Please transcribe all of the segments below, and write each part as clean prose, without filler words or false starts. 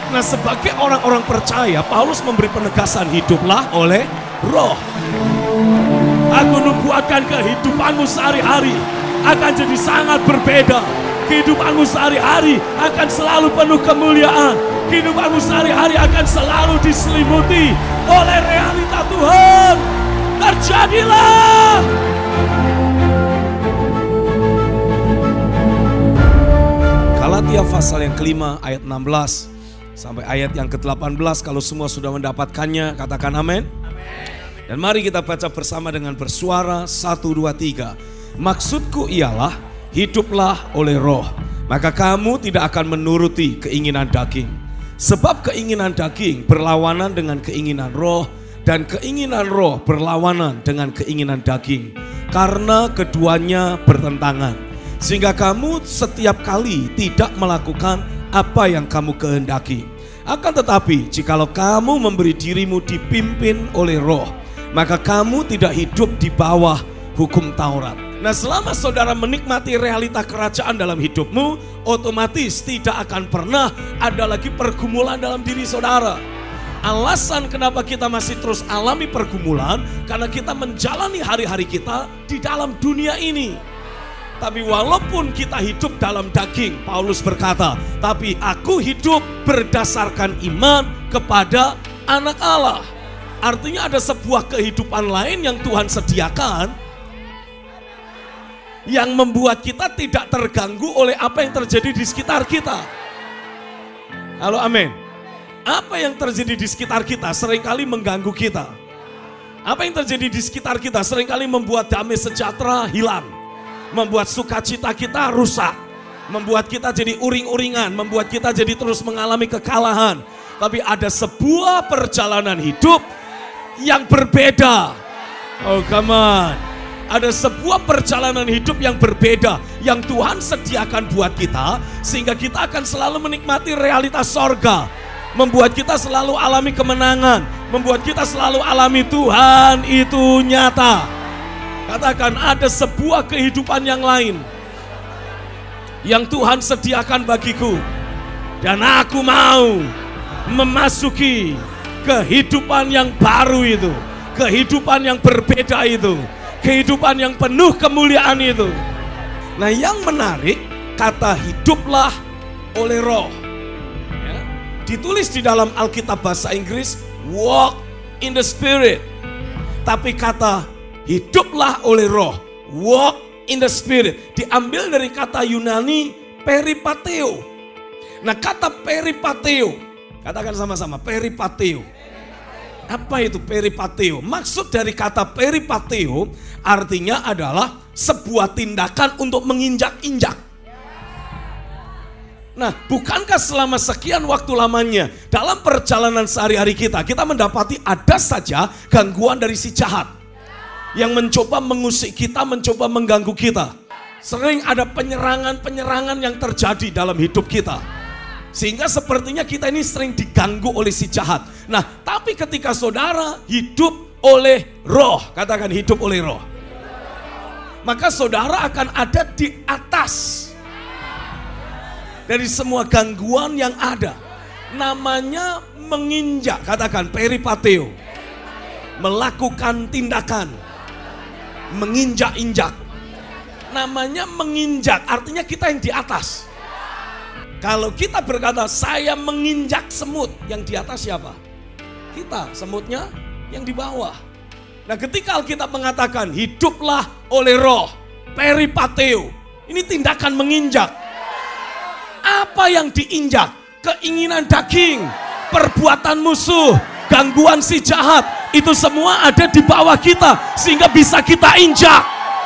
Nah, sebagai orang-orang percaya, Paulus memberi penegasan, hiduplah oleh roh. Aku nubuatkan kehidupanmu sehari-hari akan jadi sangat berbeda. Kehidupanmu sehari-hari akan selalu penuh kemuliaan. Kehidupanmu sehari-hari akan selalu diselimuti oleh realita Tuhan. Terjadilah. Galatia pasal yang kelima ayat 16 sampai ayat yang ke-18. Kalau semua sudah mendapatkannya, katakan amin. Dan mari kita baca bersama dengan bersuara 1, 2, 3. Maksudku ialah hiduplah oleh roh, maka kamu tidak akan menuruti keinginan daging. Sebab keinginan daging berlawanan dengan keinginan roh, dan keinginan roh berlawanan dengan keinginan daging. Karena keduanya bertentangan, sehingga kamu setiap kali tidak melakukan apa yang kamu kehendaki. Akan tetapi jikalau kamu memberi dirimu dipimpin oleh roh, maka kamu tidak hidup di bawah hukum Taurat. Nah, selama saudara menikmati realita kerajaan dalam hidupmu, otomatis tidak akan pernah ada lagi pergumulan dalam diri saudara. Alasan kenapa kita masih terus alami pergumulan, karena kita menjalani hari-hari kita di dalam dunia ini. Tapi walaupun kita hidup dalam daging, Paulus berkata, tapi aku hidup berdasarkan iman kepada anak Allah. Artinya ada sebuah kehidupan lain yang Tuhan sediakan, yang membuat kita tidak terganggu oleh apa yang terjadi di sekitar kita. Halo, amin. Apa yang terjadi di sekitar kita seringkali mengganggu kita. Apa yang terjadi di sekitar kita seringkali membuat damai sejahtera hilang, membuat sukacita kita rusak, membuat kita jadi uring-uringan, membuat kita jadi terus mengalami kekalahan. Tapi ada sebuah perjalanan hidup yang berbeda. Oh, come on. Ada sebuah perjalanan hidup yang berbeda yang Tuhan sediakan buat kita, sehingga kita akan selalu menikmati realitas sorga, membuat kita selalu alami kemenangan, membuat kita selalu alami Tuhan itu nyata. Katakan, ada sebuah kehidupan yang lain yang Tuhan sediakan bagiku, dan aku mau memasuki kehidupan yang baru itu, kehidupan yang berbeda itu, kehidupan yang penuh kemuliaan itu. Nah, yang menarik, kata hiduplah oleh roh ya, ditulis di dalam Alkitab bahasa Inggris walk in the spirit. Tapi kata hiduplah oleh roh, walk in the spirit, diambil dari kata Yunani peripateo. Nah, kata peripateo, katakan sama-sama, peripateo. Apa itu peripateo? Maksud dari kata peripateo artinya adalah sebuah tindakan untuk menginjak-injak. Nah, bukankah selama sekian waktu lamanya dalam perjalanan sehari-hari kita mendapati ada saja gangguan dari si jahat yang mencoba mengusik kita, mencoba mengganggu kita. Sering ada penyerangan-penyerangan yang terjadi dalam hidup kita, sehingga sepertinya kita ini sering diganggu oleh si jahat. Nah, tapi ketika saudara hidup oleh roh, katakan hidup oleh roh, maka saudara akan ada di atas dari semua gangguan yang ada. Namanya menginjak, katakan peripateo, melakukan tindakan, menginjak-injak. Namanya menginjak, artinya kita yang di atas. Kalau kita berkata saya menginjak semut, yang di atas siapa? Kita, semutnya yang di bawah. Nah, ketika Alkitab mengatakan hiduplah oleh roh, peripateo, ini tindakan menginjak. Apa yang diinjak? Keinginan daging, perbuatan musuh, gangguan si jahat, itu semua ada di bawah kita sehingga bisa kita injak.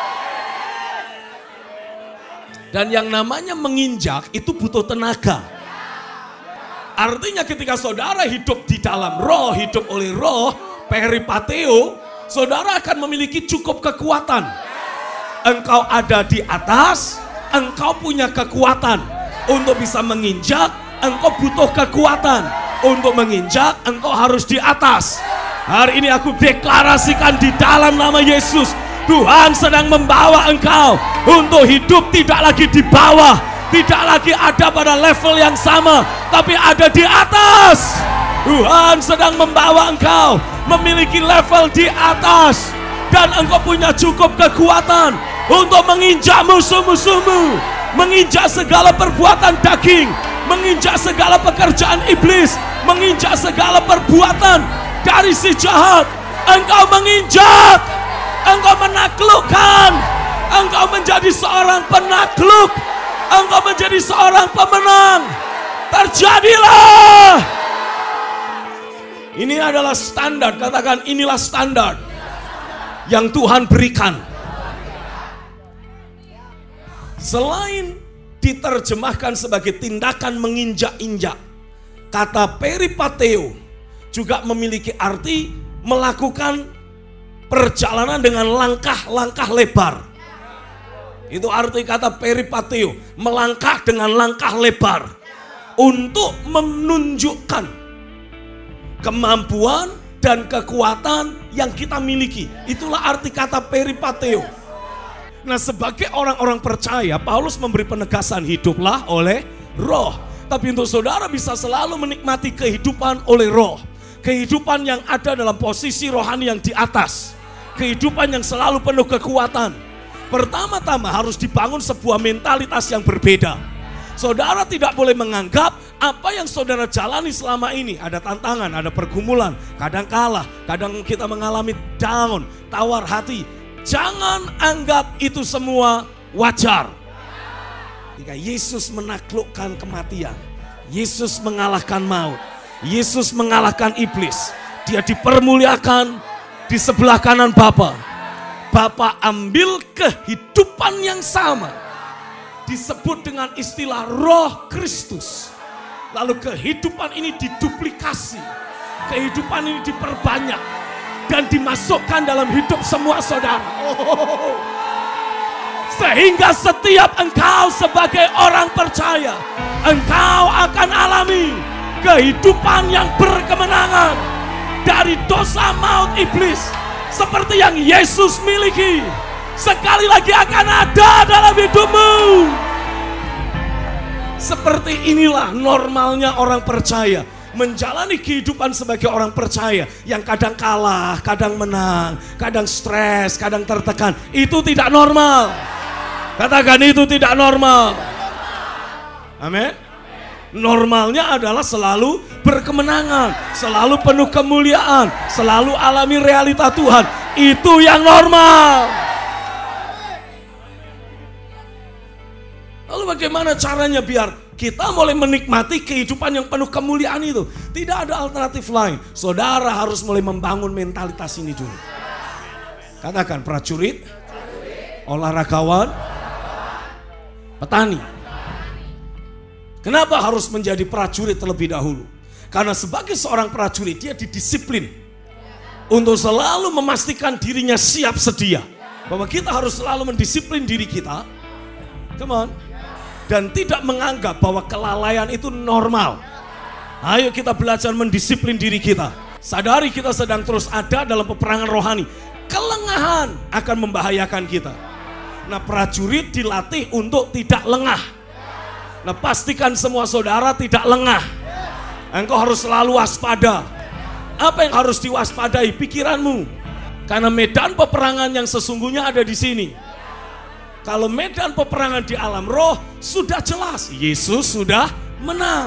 Dan yang namanya menginjak itu butuh tenaga. Artinya ketika saudara hidup di dalam roh, hidup oleh roh, peripateo, saudara akan memiliki cukup kekuatan. Engkau ada di atas, engkau punya kekuatan untuk bisa menginjak. Engkau butuh kekuatan untuk menginjak, engkau harus di atas. Hari ini aku deklarasikan di dalam nama Yesus, Tuhan sedang membawa engkau untuk hidup tidak lagi di bawah, tidak lagi ada pada level yang sama, tapi ada di atas. Tuhan sedang membawa engkau memiliki level di atas, dan engkau punya cukup kekuatan untuk menginjak musuh-musuhmu, menginjak segala perbuatan daging, menginjak segala pekerjaan iblis, menginjak segala perbuatan dari si jahat. Engkau menginjak, engkau menaklukkan, engkau menjadi seorang penakluk, engkau menjadi seorang pemenang. Terjadilah. Ini adalah standar, katakan inilah standar yang Tuhan berikan. Selain diterjemahkan sebagai tindakan menginjak-injak, kata peripateo juga memiliki arti melakukan perjalanan dengan langkah-langkah lebar. Itu arti kata peripateo, melangkah dengan langkah lebar untuk menunjukkan kemampuan dan kekuatan yang kita miliki. Itulah arti kata peripateo. Nah, sebagai orang-orang percaya, Paulus memberi penegasan, hiduplah oleh roh. Tapi untuk saudara bisa selalu menikmati kehidupan oleh roh, kehidupan yang ada dalam posisi rohani yang di atas, kehidupan yang selalu penuh kekuatan. Pertama-tama harus dibangun sebuah mentalitas yang berbeda. Saudara tidak boleh menganggap apa yang saudara jalani selama ini, ada tantangan, ada pergumulan, kadang kalah, kadang kita mengalami down, tawar hati. Jangan anggap itu semua wajar. Jika Yesus menaklukkan kematian, Yesus mengalahkan maut, Yesus mengalahkan iblis, dia dipermuliakan di sebelah kanan Bapa. Bapa ambil kehidupan yang sama, disebut dengan istilah Roh Kristus. Lalu kehidupan ini diduplikasi, kehidupan ini diperbanyak dan dimasukkan dalam hidup semua saudara. Sehingga setiap engkau sebagai orang percaya, engkau akan alami kehidupan yang berkemenangan dari dosa maut iblis, seperti yang Yesus miliki. Sekali lagi akan ada dalam hidupmu. Seperti inilah normalnya orang percaya, menjalani kehidupan sebagai orang percaya yang kadang kalah, kadang menang, kadang stres, kadang tertekan. Itu tidak normal. Katakan itu tidak normal. Amin. Normalnya adalah selalu berkemenangan, selalu penuh kemuliaan, selalu alami realita Tuhan. Itu yang normal. Lalu bagaimana caranya biar kita mulai menikmati kehidupan yang penuh kemuliaan itu? Tidak ada alternatif lain. Saudara harus mulai membangun mentalitas ini dulu. Katakan prajurit, olahragawan, petani. Kenapa harus menjadi prajurit terlebih dahulu? Karena sebagai seorang prajurit dia didisiplin untuk selalu memastikan dirinya siap sedia. Bahwa kita harus selalu mendisiplin diri kita. Come on. Dan tidak menganggap bahwa kelalaian itu normal. Ayo kita belajar mendisiplin diri kita. Sadari kita sedang terus ada dalam peperangan rohani. Kelengahan akan membahayakan kita. Nah, prajurit dilatih untuk tidak lengah. Nah, pastikan semua saudara tidak lengah. Engkau harus selalu waspada. Apa yang harus diwaspadai? Pikiranmu. Karena medan peperangan yang sesungguhnya ada di sini. Kalau medan peperangan di alam roh sudah jelas, Yesus sudah menang.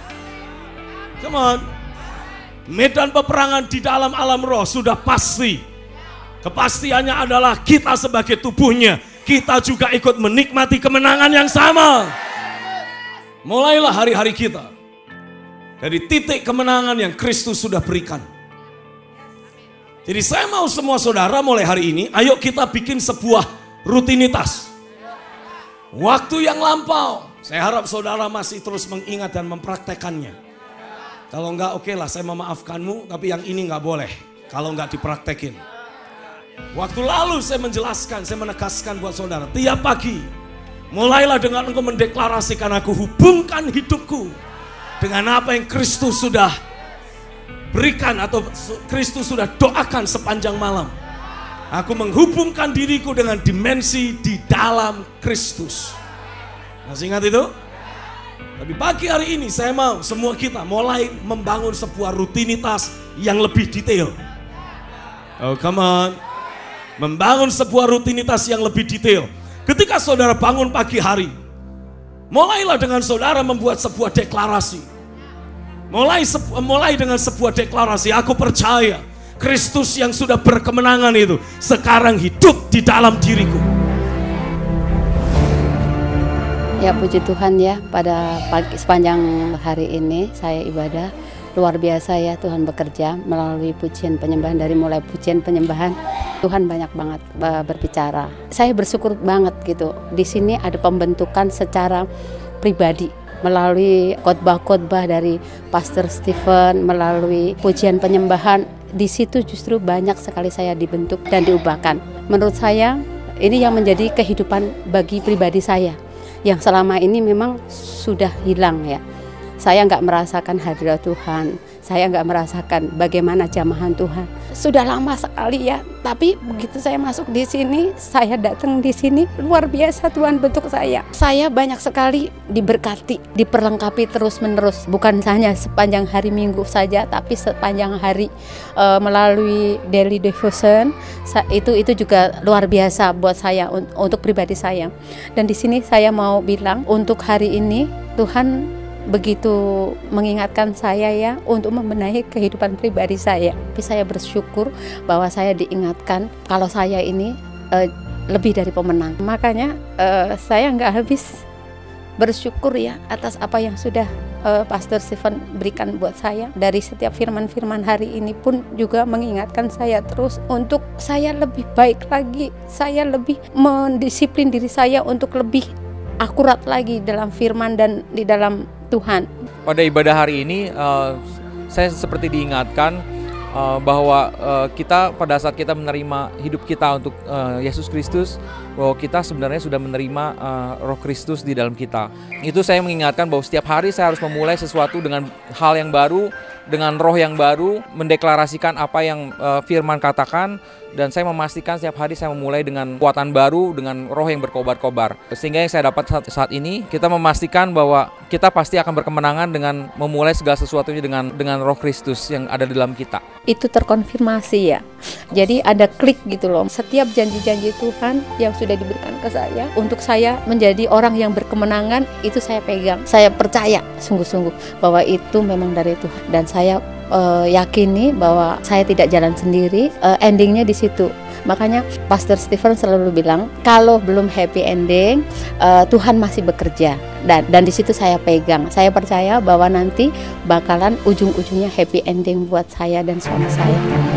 Come on. Medan peperangan di dalam alam roh sudah pasti. Kepastiannya adalah kita sebagai tubuhnya, kita juga ikut menikmati kemenangan yang sama. Mulailah hari-hari kita dari titik kemenangan yang Kristus sudah berikan. Jadi saya mau semua saudara mulai hari ini, ayo kita bikin sebuah rutinitas. Waktu yang lampau, saya harap saudara masih terus mengingat dan mempraktekannya. Kalau enggak, oke lah, saya memaafkanmu, tapi yang ini enggak boleh kalau enggak dipraktekin. Waktu lalu saya menjelaskan, saya menegaskan buat saudara, tiap pagi mulailah dengan engkau mendeklarasikan, aku hubungkan hidupku dengan apa yang Kristus sudah berikan atau Kristus sudah doakan sepanjang malam. Aku menghubungkan diriku dengan dimensi di dalam Kristus. Masih ingat itu? Tapi pagi hari ini saya mau semua kita mulai membangun sebuah rutinitas yang lebih detail. Oh come on. Membangun sebuah rutinitas yang lebih detail. Ketika saudara bangun pagi hari, mulailah dengan saudara membuat sebuah deklarasi. Mulai dengan sebuah deklarasi, aku percaya Kristus yang sudah berkemenangan itu sekarang hidup di dalam diriku. Ya puji Tuhan ya, pada sepanjang hari ini saya ibadah. Luar biasa ya, Tuhan bekerja melalui pujian penyembahan. Dari mulai pujian penyembahan, Tuhan banyak banget berbicara. Saya bersyukur banget gitu. Di sini ada pembentukan secara pribadi melalui khotbah-khotbah dari Pastor Stephen, melalui pujian penyembahan. Di situ justru banyak sekali saya dibentuk dan diubahkan. Menurut saya ini yang menjadi kehidupan bagi pribadi saya yang selama ini memang sudah hilang ya. Saya nggak merasakan hadirat Tuhan, saya nggak merasakan bagaimana jamahan Tuhan. Sudah lama sekali ya, tapi begitu saya masuk di sini, saya datang di sini, luar biasa Tuhan bentuk saya. Saya banyak sekali diberkati, diperlengkapi terus-menerus, bukan hanya sepanjang hari Minggu saja, tapi sepanjang hari melalui daily devotion. Itu juga luar biasa buat saya, untuk pribadi saya. Dan di sini saya mau bilang, untuk hari ini Tuhan begitu mengingatkan saya ya untuk membenahi kehidupan pribadi saya. Tapi saya bersyukur bahwa saya diingatkan kalau saya ini lebih dari pemenang. Makanya saya nggak habis bersyukur ya atas apa yang sudah Pastor Stephen berikan buat saya. Dari setiap firman-firman hari ini pun juga mengingatkan saya terus untuk saya lebih baik lagi. Saya lebih mendisiplin diri saya untuk lebih akurat lagi dalam firman dan di dalam Tuhan. Pada ibadah hari ini saya seperti diingatkan bahwa kita pada saat kita menerima hidup kita untuk Yesus Kristus, bahwa kita sebenarnya sudah menerima Roh Kristus di dalam kita. Itu saya mengingatkan bahwa setiap hari saya harus memulai sesuatu dengan hal yang baru, dengan roh yang baru, mendeklarasikan apa yang firman katakan. Dan saya memastikan setiap hari saya memulai dengan kekuatan baru, dengan roh yang berkobar-kobar. Sehingga yang saya dapat saat ini, kita memastikan bahwa kita pasti akan berkemenangan dengan memulai segala sesuatunya dengan roh Kristus yang ada di dalam kita. Itu terkonfirmasi ya. Jadi ada klik gitu loh. Setiap janji-janji Tuhan yang sudah diberikan ke saya, untuk saya menjadi orang yang berkemenangan, itu saya pegang. Saya percaya sungguh-sungguh bahwa itu memang dari Tuhan. Dan saya yakini bahwa saya tidak jalan sendiri, endingnya di situ. Makanya Pastor Stephen selalu bilang kalau belum happy ending, Tuhan masih bekerja. Dan di situ saya pegang. Saya percaya bahwa nanti bakalan ujung-ujungnya happy ending buat saya dan suami saya.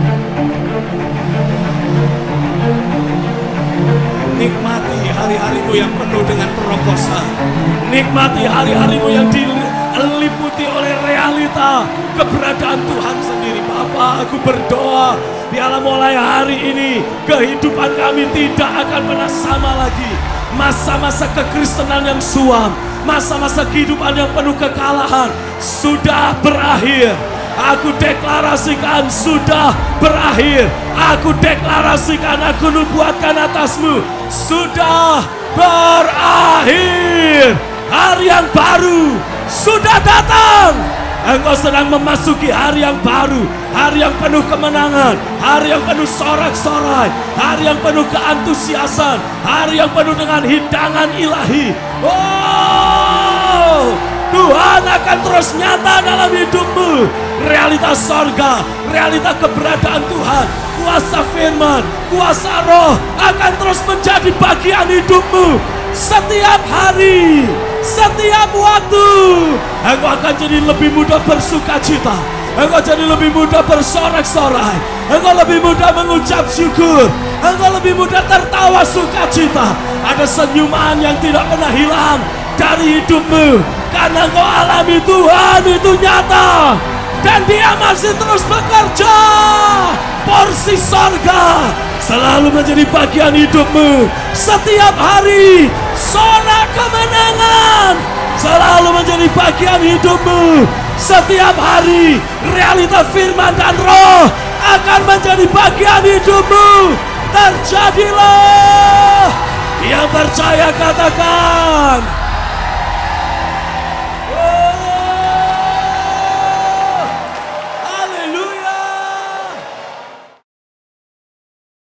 Nikmati hari-harimu yang penuh dengan terobosan. Nikmati hari-harimu yang diliputi oleh realita keberadaan Tuhan sendiri. Bapa, aku berdoa biarlah mulai hari ini kehidupan kami tidak akan pernah sama lagi. Masa-masa kekristenan yang suam, masa-masa kehidupan yang penuh kekalahan sudah berakhir. Aku deklarasikan sudah berakhir. Aku deklarasikan, aku nubuatkan atasmu, sudah berakhir. Hari yang baru sudah datang. Engkau sedang memasuki hari yang baru, hari yang penuh kemenangan, hari yang penuh sorak-sorai, hari yang penuh keantusiasan, hari yang penuh dengan hidangan ilahi. Oh, Tuhan akan terus nyata dalam hidupmu. Realitas sorga, realitas keberadaan Tuhan, kuasa firman, kuasa roh akan terus menjadi bagian hidupmu. Setiap hari, setiap waktu, engkau akan jadi lebih mudah bersuka cita. Engkau jadi lebih mudah bersorak-sorai. Engkau lebih mudah mengucap syukur. Engkau lebih mudah tertawa sukacita. Ada senyuman yang tidak pernah hilang dari hidupmu, karena engkau alami Tuhan itu nyata. Dan Dia masih terus bekerja. Porsi sorga selalu menjadi bagian hidupmu. Setiap hari sorak kemenangan selalu menjadi bagian hidupmu. Setiap hari realita firman dan roh akan menjadi bagian hidupmu. Terjadilah. Yang percaya katakan